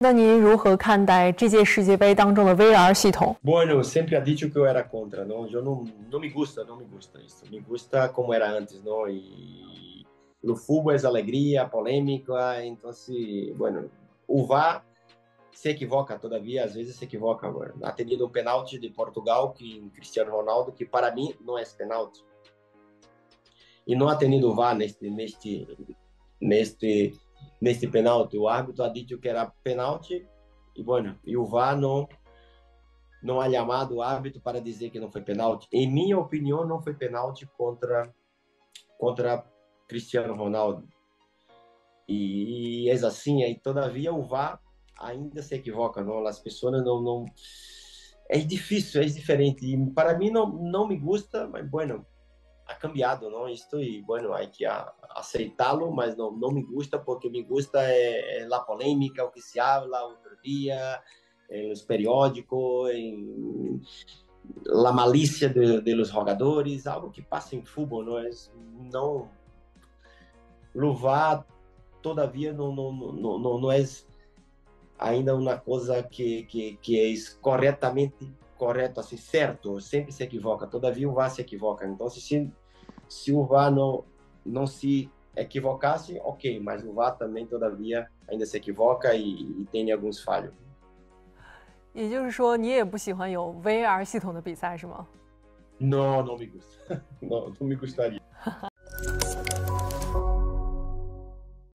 那您如何看待这届世界杯当中的 VR 系统？ Bueno, sempre ha dicho que eu era contra, não? Eu não me gusta, não me gusta isso. Me gusta como era antes, não? E no futebol é alegria, polêmica, então, bueno, o VAR se equivoca todavia, às vezes se equivoca. Ha tenido um penalti de Portugal, que Cristiano Ronaldo, que para mim não é penalti. E não ha tenido VAR neste penalti. O árbitro ha dito que era penalti e, bueno, e o VAR não ha chamado o árbitro para dizer que não foi penalti. Em minha opinião, não foi penalti contra Cristiano Ronaldo. E é assim, aí todavia o VAR ainda se equivoca, não? As pessoas não é difícil, é diferente. E para mim não me gusta, mas bueno, ha cambiado, não? Isto e bueno, hay que aceitá-lo, mas não me gusta porque me gusta é a polêmica, o que se habla outro dia, em los periódicos, em a malícia de los jogadores, algo que passa em futebol, não louvar, todavia não é ainda uma coisa que é corretamente correto, assim, certo, sempre se equivoca, todavia o VAR se equivoca, então se o VAR não se equivocasse, ok, mas o VAR também todavia ainda se equivoca e tem alguns falhos. 也就是说，你也不喜欢有 VR 系统的比赛是吗？ Não me gusta. Não me gostaria.